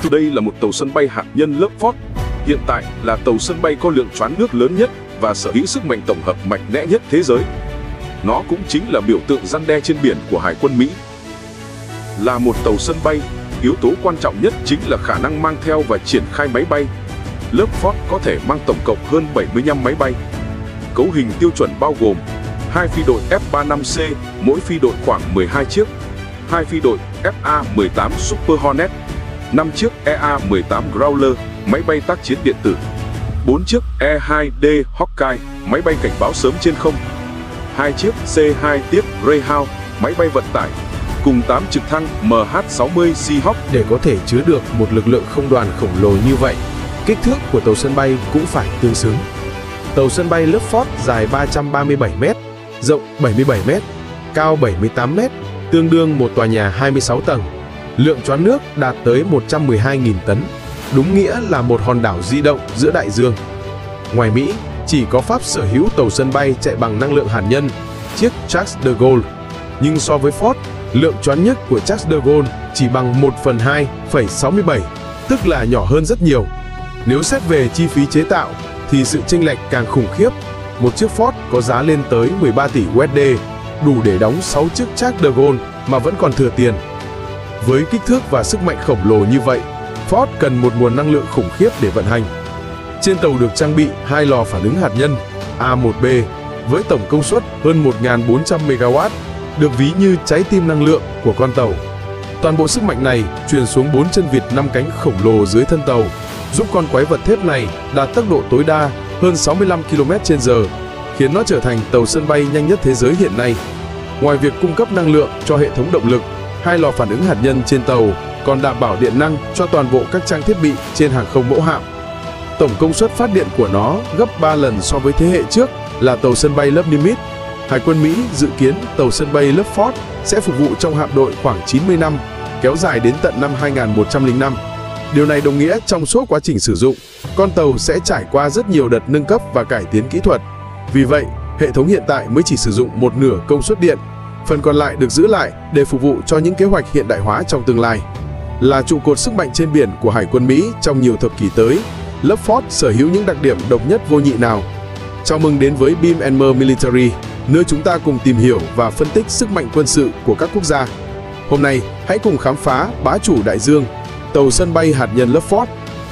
Đây là một tàu sân bay hạt nhân lớp Ford. Hiện tại là tàu sân bay có lượng choán nước lớn nhất và sở hữu sức mạnh tổng hợp mạnh mẽ nhất thế giới. Nó cũng chính là biểu tượng răn đe trên biển của Hải quân Mỹ. Là một tàu sân bay, yếu tố quan trọng nhất chính là khả năng mang theo và triển khai máy bay. Lớp Ford có thể mang tổng cộng hơn 75 máy bay. Cấu hình tiêu chuẩn bao gồm 2 phi đội F-35C, mỗi phi đội khoảng 12 chiếc, 2 phi đội FA-18 Super Hornet, 5 chiếc EA-18 Growler, máy bay tác chiến điện tử, 4 chiếc E-2D Hawkeye, máy bay cảnh báo sớm trên không, 2 chiếc C-2 tiếp Greyhound, máy bay vận tải, cùng 8 trực thăng MH-60 Seahawk. Để có thể chứa được một lực lượng không đoàn khổng lồ như vậy, kích thước của tàu sân bay cũng phải tương xứng. Tàu sân bay lớp Ford dài 337m, rộng 77m, cao 78m, tương đương một tòa nhà 26 tầng. Lượng choán nước đạt tới 112.000 tấn, đúng nghĩa là một hòn đảo di động giữa đại dương. Ngoài Mỹ, chỉ có Pháp sở hữu tàu sân bay chạy bằng năng lượng hạt nhân, chiếc Charles de Gaulle. Nhưng so với Ford, lượng choán nhất của Charles de Gaulle chỉ bằng 1/2,67, tức là nhỏ hơn rất nhiều. Nếu xét về chi phí chế tạo, thì sự chênh lệch càng khủng khiếp. Một chiếc Ford có giá lên tới 13 tỷ USD, đủ để đóng 6 chiếc Charles de Gaulle mà vẫn còn thừa tiền. Với kích thước và sức mạnh khổng lồ như vậy, Ford cần một nguồn năng lượng khủng khiếp để vận hành. Trên tàu được trang bị 2 lò phản ứng hạt nhân A1B với tổng công suất hơn 1.400 MW, được ví như trái tim năng lượng của con tàu. Toàn bộ sức mạnh này truyền xuống 4 chân vịt 5 cánh khổng lồ dưới thân tàu, giúp con quái vật thép này đạt tốc độ tối đa hơn 65 km/h, khiến nó trở thành tàu sân bay nhanh nhất thế giới hiện nay. Ngoài việc cung cấp năng lượng cho hệ thống động lực, 2 lò phản ứng hạt nhân trên tàu còn đảm bảo điện năng cho toàn bộ các trang thiết bị trên hàng không mẫu hạm. Tổng công suất phát điện của nó gấp 3 lần so với thế hệ trước là tàu sân bay lớp Nimitz. Hải quân Mỹ dự kiến tàu sân bay lớp Ford sẽ phục vụ trong hạm đội khoảng 90 năm, kéo dài đến tận năm 2105. Điều này đồng nghĩa trong suốt quá trình sử dụng, con tàu sẽ trải qua rất nhiều đợt nâng cấp và cải tiến kỹ thuật. Vì vậy, hệ thống hiện tại mới chỉ sử dụng một nửa công suất điện, phần còn lại được giữ lại để phục vụ cho những kế hoạch hiện đại hóa trong tương lai. Là trụ cột sức mạnh trên biển của Hải quân Mỹ trong nhiều thập kỷ tới, lớp Ford sở hữu những đặc điểm độc nhất vô nhị nào? Chào mừng đến với Beam & Mer Military, nơi chúng ta cùng tìm hiểu và phân tích sức mạnh quân sự của các quốc gia. Hôm nay, hãy cùng khám phá bá chủ đại dương, tàu sân bay hạt nhân lớp Ford.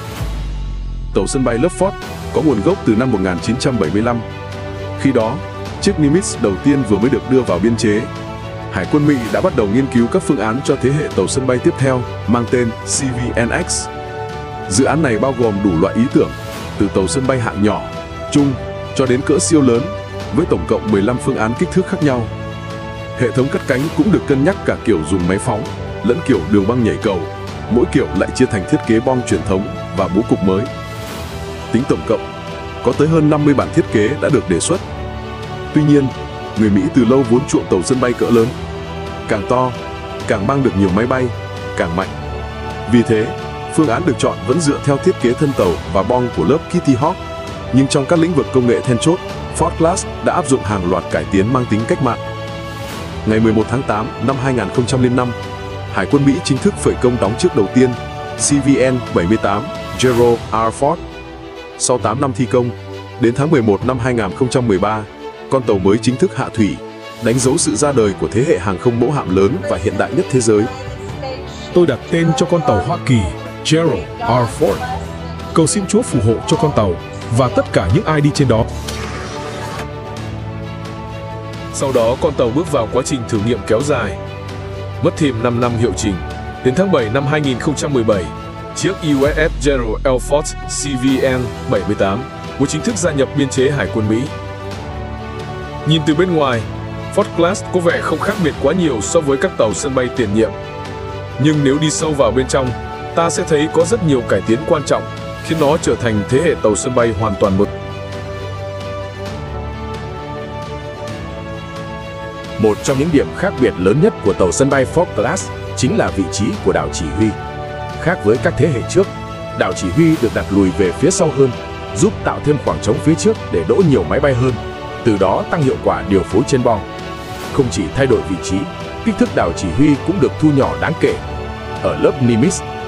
Tàu sân bay lớp Ford có nguồn gốc từ năm 1975. Khi đó, chiếc Nimitz đầu tiên vừa mới được đưa vào biên chế. Hải quân Mỹ đã bắt đầu nghiên cứu các phương án cho thế hệ tàu sân bay tiếp theo mang tên CVN-X. Dự án này bao gồm đủ loại ý tưởng, từ tàu sân bay hạng nhỏ, trung cho đến cỡ siêu lớn, với tổng cộng 15 phương án kích thước khác nhau. Hệ thống cất cánh cũng được cân nhắc cả kiểu dùng máy phóng, lẫn kiểu đường băng nhảy cầu. Mỗi kiểu lại chia thành thiết kế bong truyền thống và bố cục mới. Tính tổng cộng, có tới hơn 50 bản thiết kế đã được đề xuất. Tuy nhiên, người Mỹ từ lâu vốn chuộng tàu sân bay cỡ lớn. Càng to, càng mang được nhiều máy bay, càng mạnh. Vì thế, phương án được chọn vẫn dựa theo thiết kế thân tàu và bong của lớp Kitty Hawk. Nhưng trong các lĩnh vực công nghệ then chốt, Ford Class đã áp dụng hàng loạt cải tiến mang tính cách mạng. Ngày 11 tháng 8 năm 2005, Hải quân Mỹ chính thức khởi công đóng chiếc đầu tiên, CVN-78 Gerald R. Ford. Sau 8 năm thi công, đến tháng 11 năm 2013, con tàu mới chính thức hạ thủy, đánh dấu sự ra đời của thế hệ hàng không mẫu hạm lớn và hiện đại nhất thế giới. Tôi đặt tên cho con tàu Hoa Kỳ Gerald R. Ford. Cầu xin Chúa phù hộ cho con tàu và tất cả những ai đi trên đó. Sau đó, con tàu bước vào quá trình thử nghiệm kéo dài. Mất thêm 5 năm hiệu chỉnh, đến tháng 7 năm 2017, chiếc USS Gerald R. Ford CVN-78 mới chính thức gia nhập biên chế Hải quân Mỹ. Nhìn từ bên ngoài, Ford Class có vẻ không khác biệt quá nhiều so với các tàu sân bay tiền nhiệm. Nhưng nếu đi sâu vào bên trong, ta sẽ thấy có rất nhiều cải tiến quan trọng, khiến nó trở thành thế hệ tàu sân bay hoàn toàn mới. Một trong những điểm khác biệt lớn nhất của tàu sân bay Ford Class chính là vị trí của đảo chỉ huy. Khác với các thế hệ trước, đảo chỉ huy được đặt lùi về phía sau hơn, giúp tạo thêm khoảng trống phía trước để đỗ nhiều máy bay hơn, từ đó tăng hiệu quả điều phối trên bong. Không chỉ thay đổi vị trí, kích thước đảo chỉ huy cũng được thu nhỏ đáng kể. Ở lớp Nimitz,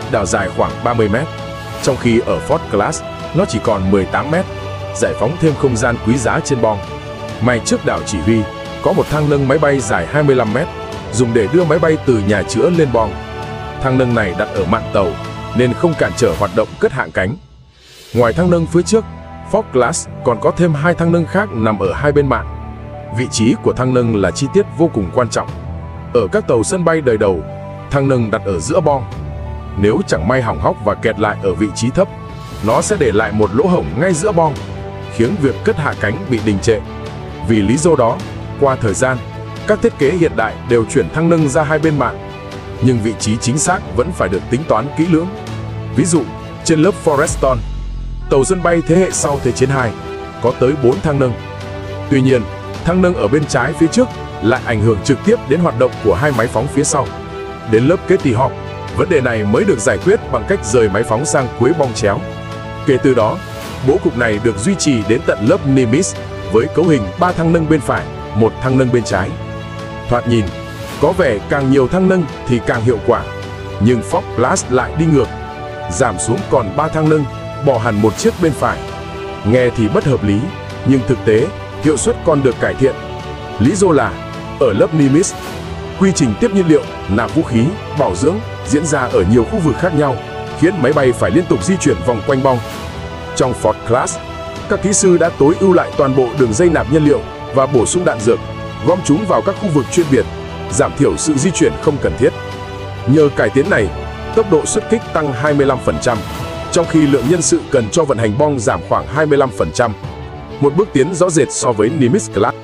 đào dài khoảng 30 m, trong khi ở Ford Class nó chỉ còn 18 m, giải phóng thêm không gian quý giá trên boong. May trước đảo chỉ huy có một thang nâng máy bay dài 25 m, dùng để đưa máy bay từ nhà chữa lên boong. Thang nâng này đặt ở mạn tàu nên không cản trở hoạt động cất hạ cánh. Ngoài thang nâng phía trước, Ford Class còn có thêm 2 thang nâng khác nằm ở hai bên mạn. Vị trí của thang nâng là chi tiết vô cùng quan trọng. Ở các tàu sân bay đời đầu, thang nâng đặt ở giữa boong. Nếu chẳng may hỏng hóc và kẹt lại ở vị trí thấp, nó sẽ để lại một lỗ hổng ngay giữa boong, khiến việc cất hạ cánh bị đình trệ. Vì lý do đó, qua thời gian, các thiết kế hiện đại đều chuyển thang nâng ra hai bên mạn, nhưng vị trí chính xác vẫn phải được tính toán kỹ lưỡng. Ví dụ, trên lớp Forreston, tàu sân bay thế hệ sau Thế chiến II, có tới 4 thang nâng. Tuy nhiên, thang nâng ở bên trái phía trước lại ảnh hưởng trực tiếp đến hoạt động của hai máy phóng phía sau. Đến lớp Kitty Hawk, vấn đề này mới được giải quyết bằng cách rời máy phóng sang cuối boong chéo. Kể từ đó, bố cục này được duy trì đến tận lớp Nimitz với cấu hình 3 thang nâng bên phải, 1 thang nâng bên trái. Thoạt nhìn, có vẻ càng nhiều thang nâng thì càng hiệu quả, nhưng Ford Class lại đi ngược, giảm xuống còn 3 thang nâng, bỏ hẳn một chiếc bên phải. Nghe thì bất hợp lý, nhưng thực tế, hiệu suất còn được cải thiện. Lý do là, ở lớp Nimitz, quy trình tiếp nhiên liệu, nạp vũ khí, bảo dưỡng diễn ra ở nhiều khu vực khác nhau, khiến máy bay phải liên tục di chuyển vòng quanh boong. Trong Ford Class, các kỹ sư đã tối ưu lại toàn bộ đường dây nạp nhiên liệu và bổ sung đạn dược, gom chúng vào các khu vực chuyên biệt, giảm thiểu sự di chuyển không cần thiết. Nhờ cải tiến này, tốc độ xuất kích tăng 25%, trong khi lượng nhân sự cần cho vận hành boong giảm khoảng 25%, một bước tiến rõ rệt so với Nimitz Class.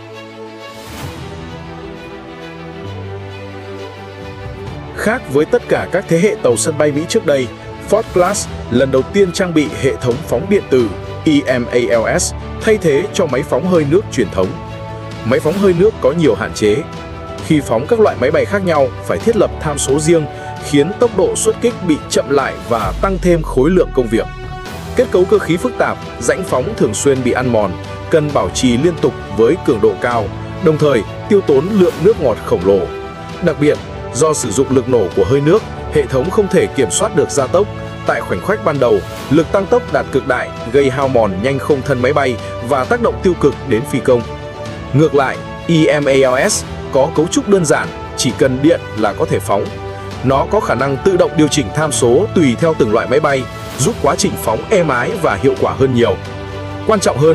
Khác với tất cả các thế hệ tàu sân bay Mỹ trước đây, Ford Class lần đầu tiên trang bị hệ thống phóng điện tử EMALS thay thế cho máy phóng hơi nước truyền thống. Máy phóng hơi nước có nhiều hạn chế. Khi phóng các loại máy bay khác nhau phải thiết lập tham số riêng, khiến tốc độ xuất kích bị chậm lại và tăng thêm khối lượng công việc. Kết cấu cơ khí phức tạp, rãnh phóng thường xuyên bị ăn mòn, cần bảo trì liên tục với cường độ cao, đồng thời tiêu tốn lượng nước ngọt khổng lồ. Đặc biệt, do sử dụng lực nổ của hơi nước, hệ thống không thể kiểm soát được gia tốc. Tại khoảnh khắc ban đầu, lực tăng tốc đạt cực đại, gây hao mòn nhanh không thân máy bay và tác động tiêu cực đến phi công. Ngược lại, EMALS có cấu trúc đơn giản, chỉ cần điện là có thể phóng. Nó có khả năng tự động điều chỉnh tham số tùy theo từng loại máy bay, giúp quá trình phóng êm ái và hiệu quả hơn nhiều. Quan trọng hơn,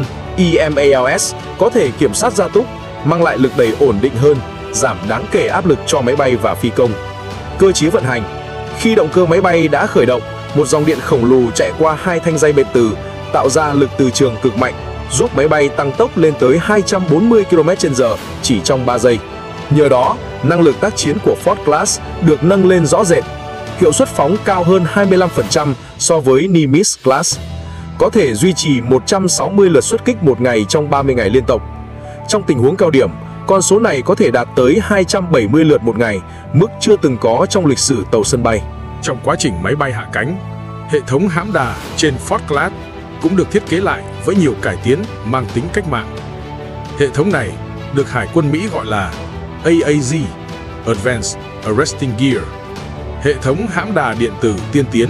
EMALS có thể kiểm soát gia tốc, mang lại lực đẩy ổn định hơn, giảm đáng kể áp lực cho máy bay và phi công. Cơ chế vận hành: khi động cơ máy bay đã khởi động, một dòng điện khổng lồ chạy qua hai thanh dây bệt từ, tạo ra lực từ trường cực mạnh, giúp máy bay tăng tốc lên tới 240 km/h chỉ trong 3 giây. Nhờ đó, năng lực tác chiến của Ford Class được nâng lên rõ rệt. Hiệu suất phóng cao hơn 25% so với Nimitz Class. Có thể duy trì 160 lượt xuất kích một ngày trong 30 ngày liên tục. Trong tình huống cao điểm, con số này có thể đạt tới 270 lượt một ngày, mức chưa từng có trong lịch sử tàu sân bay. Trong quá trình máy bay hạ cánh, hệ thống hãm đà trên Ford Class cũng được thiết kế lại với nhiều cải tiến mang tính cách mạng. Hệ thống này được Hải quân Mỹ gọi là AAG, Advanced Arresting Gear, hệ thống hãm đà điện tử tiên tiến.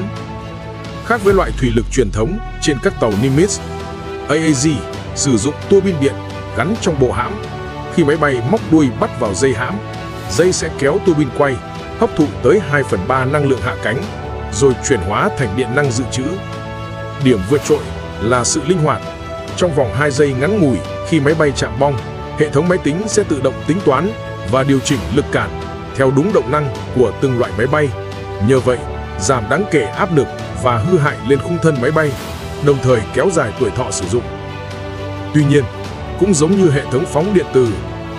Khác với loại thủy lực truyền thống trên các tàu Nimitz, AAG sử dụng tua bin điện gắn trong bộ hãm. Khi máy bay móc đuôi bắt vào dây hãm, dây sẽ kéo tua bin quay, hấp thụ tới 2/3 năng lượng hạ cánh, rồi chuyển hóa thành điện năng dự trữ. Điểm vượt trội là sự linh hoạt. Trong vòng 2 giây ngắn ngủi khi máy bay chạm boong, hệ thống máy tính sẽ tự động tính toán và điều chỉnh lực cản theo đúng động năng của từng loại máy bay. Nhờ vậy, giảm đáng kể áp lực và hư hại lên khung thân máy bay, đồng thời kéo dài tuổi thọ sử dụng. Tuy nhiên, cũng giống như hệ thống phóng điện tử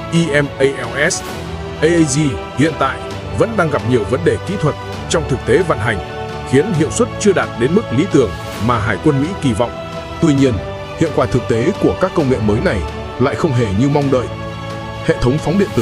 EMALS, AAG hiện tại vẫn đang gặp nhiều vấn đề kỹ thuật trong thực tế vận hành, khiến hiệu suất chưa đạt đến mức lý tưởng mà Hải quân Mỹ kỳ vọng. Tuy nhiên, hiệu quả thực tế của các công nghệ mới này lại không hề như mong đợi. Hệ thống phóng điện tử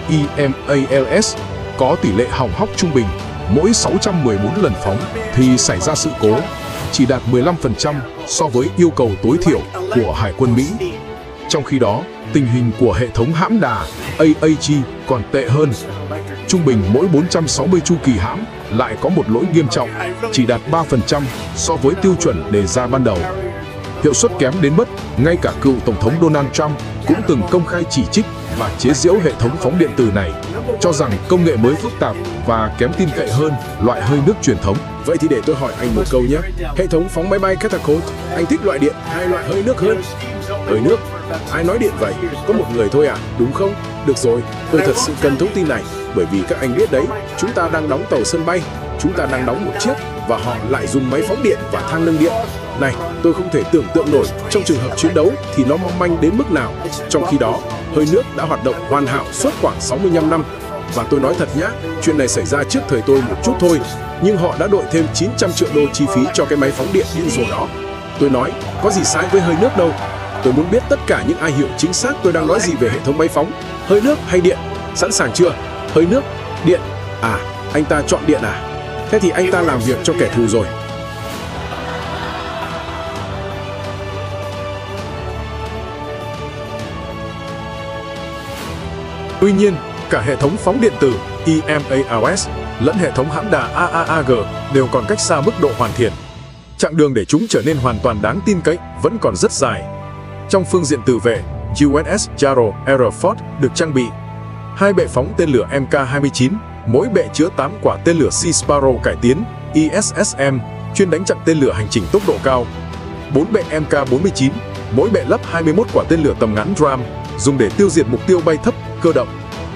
EMALS có tỷ lệ hỏng hóc trung bình mỗi 614 lần phóng thì xảy ra sự cố, chỉ đạt 15% so với yêu cầu tối thiểu của Hải quân Mỹ. Trong khi đó, tình hình của hệ thống hãm đà AAG còn tệ hơn. Trung bình mỗi 460 chu kỳ hãm lại có một lỗi nghiêm trọng, chỉ đạt 3% so với tiêu chuẩn đề ra ban đầu. Hiệu suất kém đến mức ngay cả cựu Tổng thống Donald Trump cũng từng công khai chỉ trích và chế giễu hệ thống phóng điện tử này, cho rằng công nghệ mới phức tạp và kém tin cậy hơn loại hơi nước truyền thống. Vậy thì để tôi hỏi anh một câu nhé. Hệ thống phóng máy bay Catapult, anh thích loại điện hay loại hơi nước hơn? Hơi nước? Ai nói điện vậy? Có một người thôi à, đúng không? Được rồi, tôi thật sự cần thông tin này, bởi vì các anh biết đấy, chúng ta đang đóng tàu sân bay, chúng ta đang đóng một chiếc và họ lại dùng máy phóng điện và thang nâng điện. Này, tôi không thể tưởng tượng nổi trong trường hợp chiến đấu thì nó mong manh đến mức nào. Trong khi đó, hơi nước đã hoạt động hoàn hảo suốt khoảng 65 năm. Và tôi nói thật nhá, chuyện này xảy ra trước thời tôi một chút thôi, nhưng họ đã đội thêm 900 triệu đô chi phí cho cái máy phóng điện điên rồ đó. Tôi nói, có gì sai với hơi nước đâu. Tôi muốn biết tất cả những ai hiểu chính xác tôi đang nói gì về hệ thống máy phóng, hơi nước hay điện. Sẵn sàng chưa? Hơi nước, điện. À, anh ta chọn điện à? Thế thì anh ta làm việc cho kẻ thù rồi. Tuy nhiên, cả hệ thống phóng điện tử EMALS lẫn hệ thống hãm đà AAAG đều còn cách xa mức độ hoàn thiện. Chặng đường để chúng trở nên hoàn toàn đáng tin cậy vẫn còn rất dài. Trong phương diện tự vệ, USS Gerald R. Ford được trang bị 2 bệ phóng tên lửa Mk-29, mỗi bệ chứa 8 quả tên lửa Sea Sparrow cải tiến ISSM chuyên đánh chặn tên lửa hành trình tốc độ cao, 4 bệ Mk-49, mỗi bệ lắp 21 quả tên lửa tầm ngắn DRAM dùng để tiêu diệt mục tiêu bay thấp, cơ động.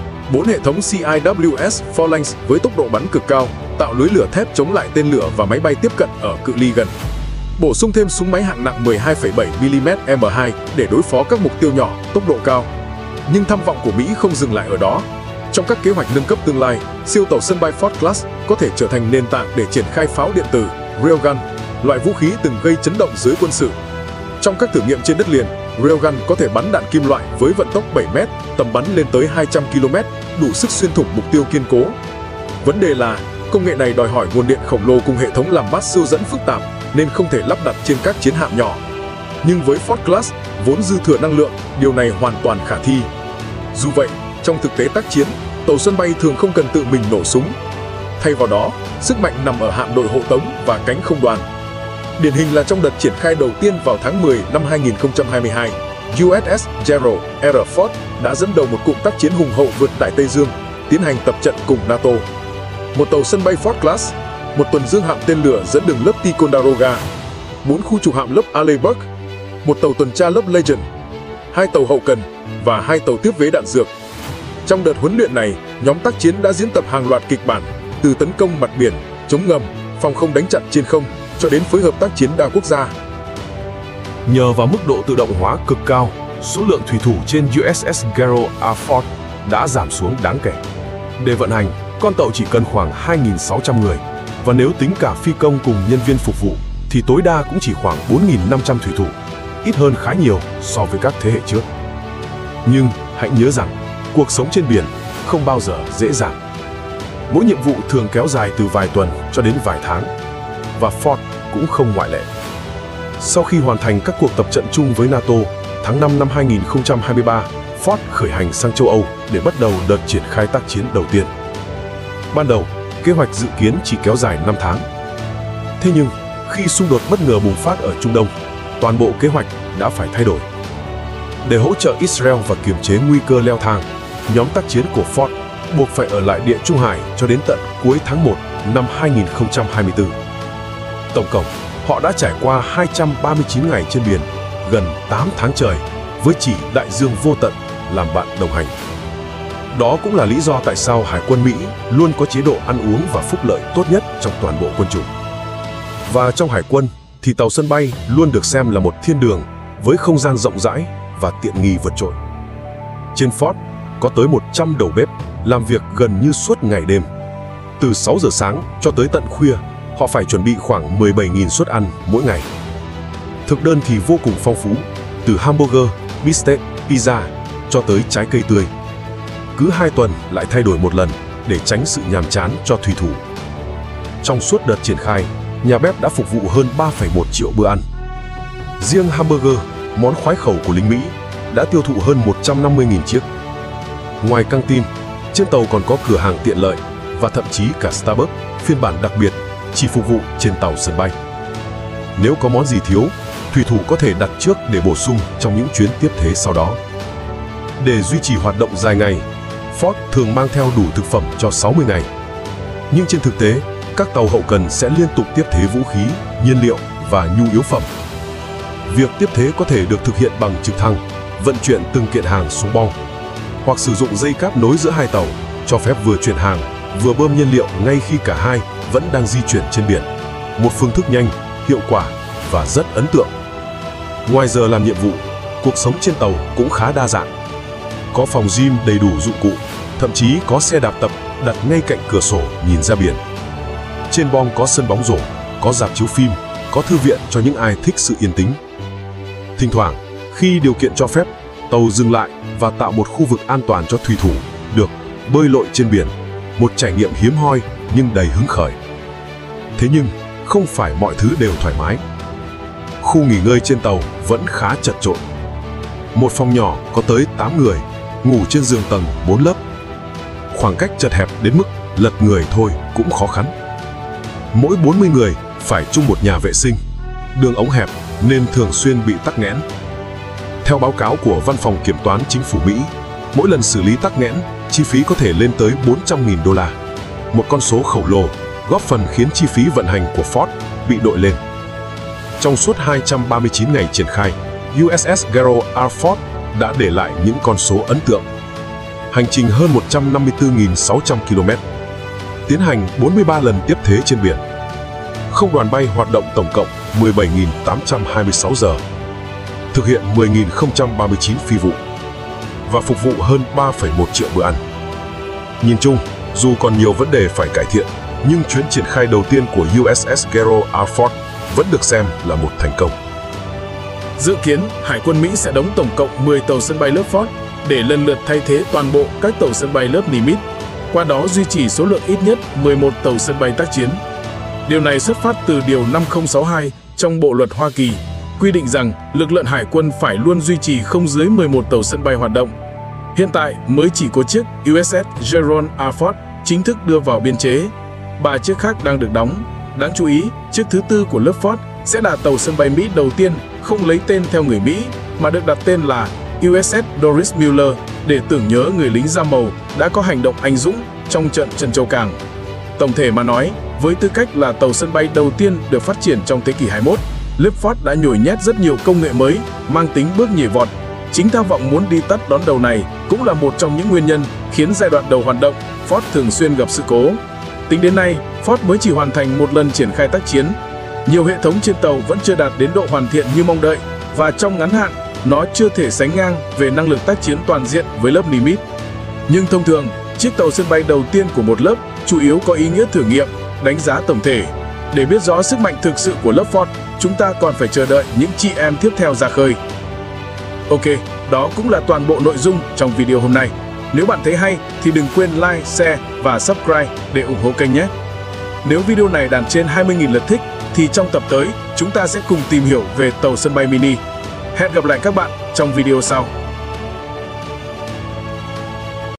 4 hệ thống CIWS Phalanx với tốc độ bắn cực cao, tạo lưới lửa thép chống lại tên lửa và máy bay tiếp cận ở cự ly gần. Bổ sung thêm súng máy hạng nặng 12,7mm M2 để đối phó các mục tiêu nhỏ, tốc độ cao. Nhưng tham vọng của Mỹ không dừng lại ở đó. Trong các kế hoạch nâng cấp tương lai, siêu tàu sân bay Ford Class có thể trở thành nền tảng để triển khai pháo điện tử, Railgun, loại vũ khí từng gây chấn động giới quân sự. Trong các thử nghiệm trên đất liền, Railgun có thể bắn đạn kim loại với vận tốc 7m, tầm bắn lên tới 200 km, đủ sức xuyên thủng mục tiêu kiên cố. Vấn đề là, công nghệ này đòi hỏi nguồn điện khổng lồ cùng hệ thống làm mát siêu dẫn phức tạp, nên không thể lắp đặt trên các chiến hạm nhỏ. Nhưng với Ford Class, vốn dư thừa năng lượng, điều này hoàn toàn khả thi. Dù vậy, trong thực tế tác chiến, tàu sân bay thường không cần tự mình nổ súng. Thay vào đó, sức mạnh nằm ở hạm đội hộ tống và cánh không đoàn. Điển hình là trong đợt triển khai đầu tiên vào tháng 10 năm 2022, USS Gerald R. Ford đã dẫn đầu một cụm tác chiến hùng hậu vượt Đại Tây Dương, tiến hành tập trận cùng NATO. Một tàu sân bay Ford Class, một tuần dương hạm tên lửa dẫn đường lớp Ticonderoga, 4 khu trục hạm lớp Allenburg, một tàu tuần tra lớp Legend, 2 tàu hậu cần và 2 tàu tiếp vế đạn dược. Trong đợt huấn luyện này, nhóm tác chiến đã diễn tập hàng loạt kịch bản, từ tấn công mặt biển, chống ngầm, phòng không đánh chặn trên không, cho đến phối hợp tác chiến đa quốc gia. Nhờ vào mức độ tự động hóa cực cao, số lượng thủy thủ trên USS Gerald R. Ford đã giảm xuống đáng kể. Để vận hành, con tàu chỉ cần khoảng 2.600 người, và nếu tính cả phi công cùng nhân viên phục vụ, thì tối đa cũng chỉ khoảng 4.500 thủy thủ, ít hơn khá nhiều so với các thế hệ trước. Nhưng hãy nhớ rằng, cuộc sống trên biển không bao giờ dễ dàng. Mỗi nhiệm vụ thường kéo dài từ vài tuần cho đến vài tháng, và Ford cũng không ngoại lệ. Sau khi hoàn thành các cuộc tập trận chung với NATO, tháng 5 năm 2023, Ford khởi hành sang châu Âu để bắt đầu đợt triển khai tác chiến đầu tiên. Ban đầu, kế hoạch dự kiến chỉ kéo dài 5 tháng. Thế nhưng, khi xung đột bất ngờ bùng phát ở Trung Đông, toàn bộ kế hoạch đã phải thay đổi. Để hỗ trợ Israel và kiềm chế nguy cơ leo thang, nhóm tác chiến của Ford buộc phải ở lại Địa Trung Hải cho đến tận cuối tháng 1 năm 2024. Tổng cộng, họ đã trải qua 239 ngày trên biển, gần 8 tháng trời, với chỉ đại dương vô tận làm bạn đồng hành. Đó cũng là lý do tại sao Hải quân Mỹ luôn có chế độ ăn uống và phúc lợi tốt nhất trong toàn bộ quân chủng. Và trong Hải quân thì tàu sân bay luôn được xem là một thiên đường với không gian rộng rãi và tiện nghi vượt trội. Trên Ford có tới 100 đầu bếp làm việc gần như suốt ngày đêm. Từ 6 giờ sáng cho tới tận khuya, họ phải chuẩn bị khoảng 17.000 suất ăn mỗi ngày. Thực đơn thì vô cùng phong phú, từ hamburger, bistec, pizza cho tới trái cây tươi. Cứ 2 tuần lại thay đổi một lần để tránh sự nhàm chán cho thủy thủ. Trong suốt đợt triển khai, nhà bếp đã phục vụ hơn 3,1 triệu bữa ăn. Riêng hamburger, món khoái khẩu của lính Mỹ, đã tiêu thụ hơn 150.000 chiếc. Ngoài căng tin, trên tàu còn có cửa hàng tiện lợi và thậm chí cả Starbucks phiên bản đặc biệt chỉ phục vụ trên tàu sân bay. Nếu có món gì thiếu, thủy thủ có thể đặt trước để bổ sung trong những chuyến tiếp thế sau đó. Để duy trì hoạt động dài ngày, Ford thường mang theo đủ thực phẩm cho 60 ngày. Nhưng trên thực tế, các tàu hậu cần sẽ liên tục tiếp thế vũ khí, nhiên liệu và nhu yếu phẩm. Việc tiếp thế có thể được thực hiện bằng trực thăng, vận chuyển từng kiện hàng xuống bong, hoặc sử dụng dây cáp nối giữa hai tàu, cho phép vừa chuyển hàng, vừa bơm nhiên liệu ngay khi cả hai vẫn đang di chuyển trên biển. Một phương thức nhanh, hiệu quả và rất ấn tượng. Ngoài giờ làm nhiệm vụ, cuộc sống trên tàu cũng khá đa dạng. Có phòng gym đầy đủ dụng cụ, thậm chí có xe đạp tập đặt ngay cạnh cửa sổ nhìn ra biển. Trên bong có sân bóng rổ, có rạp chiếu phim, có thư viện cho những ai thích sự yên tĩnh. Thỉnh thoảng, khi điều kiện cho phép, tàu dừng lại và tạo một khu vực an toàn cho thủy thủ được bơi lội trên biển, một trải nghiệm hiếm hoi nhưng đầy hứng khởi. Thế nhưng, không phải mọi thứ đều thoải mái. Khu nghỉ ngơi trên tàu vẫn khá chật chội. Một phòng nhỏ có tới 8 người, ngủ trên giường tầng 4 lớp. Khoảng cách chật hẹp đến mức lật người thôi cũng khó khăn. Mỗi 40 người phải chung một nhà vệ sinh. Đường ống hẹp nên thường xuyên bị tắc nghẽn. Theo báo cáo của Văn phòng Kiểm toán Chính phủ Mỹ, mỗi lần xử lý tắc nghẽn, chi phí có thể lên tới 400.000 đô la. Một con số khổng lồ, góp phần khiến chi phí vận hành của Ford bị đội lên. Trong suốt 239 ngày triển khai, USS Gerald R. Ford đã để lại những con số ấn tượng. Hành trình hơn 154.600 km, tiến hành 43 lần tiếp thế trên biển. Không đoàn bay hoạt động tổng cộng 17.826 giờ, thực hiện 10.039 phi vụ và phục vụ hơn 3,1 triệu bữa ăn. Nhìn chung, dù còn nhiều vấn đề phải cải thiện, nhưng chuyến triển khai đầu tiên của USS Gerald R. Ford vẫn được xem là một thành công. Dự kiến, Hải quân Mỹ sẽ đóng tổng cộng 10 tàu sân bay lớp Ford để lần lượt thay thế toàn bộ các tàu sân bay lớp Nimitz, qua đó duy trì số lượng ít nhất 11 tàu sân bay tác chiến. Điều này xuất phát từ Điều 5062 trong Bộ Luật Hoa Kỳ, quy định rằng lực lượng hải quân phải luôn duy trì không dưới 11 tàu sân bay hoạt động. Hiện tại mới chỉ có chiếc USS Gerald R. Ford chính thức đưa vào biên chế. 3 chiếc khác đang được đóng. Đáng chú ý, chiếc thứ tư của lớp Ford sẽ là tàu sân bay Mỹ đầu tiên không lấy tên theo người Mỹ mà được đặt tên là USS Doris Mueller để tưởng nhớ người lính da màu đã có hành động anh dũng trong trận Trân Châu Cảng. Tổng thể mà nói, với tư cách là tàu sân bay đầu tiên được phát triển trong thế kỷ 21, lớp Ford đã nhồi nhét rất nhiều công nghệ mới mang tính bước nhảy vọt. Chính tham vọng muốn đi tắt đón đầu này cũng là một trong những nguyên nhân khiến giai đoạn đầu hoạt động Ford thường xuyên gặp sự cố. Tính đến nay, Ford mới chỉ hoàn thành một lần triển khai tác chiến. Nhiều hệ thống trên tàu vẫn chưa đạt đến độ hoàn thiện như mong đợi và trong ngắn hạn, nó chưa thể sánh ngang về năng lực tác chiến toàn diện với lớp Nimitz. Nhưng thông thường, chiếc tàu sân bay đầu tiên của một lớp chủ yếu có ý nghĩa thử nghiệm, đánh giá tổng thể. Để biết rõ sức mạnh thực sự của lớp Ford, chúng ta còn phải chờ đợi những chị em tiếp theo ra khơi. Ok, đó cũng là toàn bộ nội dung trong video hôm nay. Nếu bạn thấy hay thì đừng quên like, share và subscribe để ủng hộ kênh nhé. Nếu video này đạt trên 20.000 lượt thích thì trong tập tới chúng ta sẽ cùng tìm hiểu về tàu sân bay mini. Hẹn gặp lại các bạn trong video sau.